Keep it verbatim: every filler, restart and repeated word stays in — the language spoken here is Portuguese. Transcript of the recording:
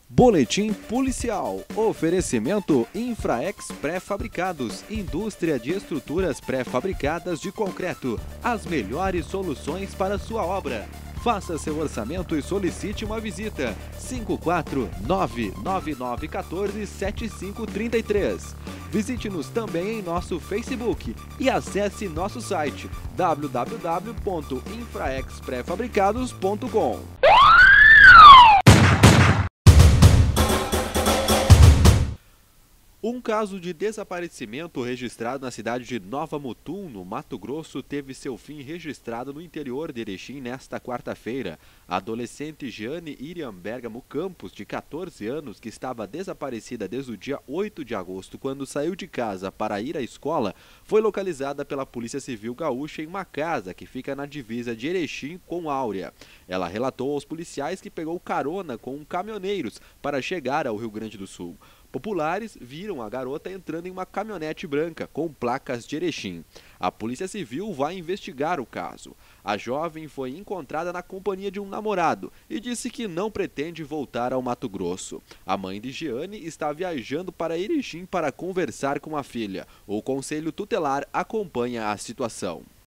Boletim policial. Oferecimento Infraex Pré-Fabricados. Indústria de estruturas pré-fabricadas de concreto. As melhores soluções para sua obra. Faça seu orçamento e solicite uma visita. cinco quatro nove nove nove um quatro sete cinco três três. Visite-nos também em nosso Facebook e acesse nosso site w w w ponto infraex pré-fabricados ponto com. Um caso de desaparecimento registrado na cidade de Nova Mutum, no Mato Grosso, teve seu fim registrado no interior de Erechim nesta quarta-feira. A adolescente Jeane Iriam Bergamo Campos, de quatorze anos, que estava desaparecida desde o dia oito de agosto, quando saiu de casa para ir à escola, foi localizada pela Polícia Civil Gaúcha em uma casa que fica na divisa de Erechim com Áurea. Ela relatou aos policiais que pegou carona com caminhoneiros para chegar ao Rio Grande do Sul. Populares viram a garota entrando em uma caminhonete branca com placas de Erechim. A Polícia Civil vai investigar o caso. A jovem foi encontrada na companhia de um namorado e disse que não pretende voltar ao Mato Grosso. A mãe de Jeane está viajando para Erechim para conversar com a filha. O Conselho Tutelar acompanha a situação.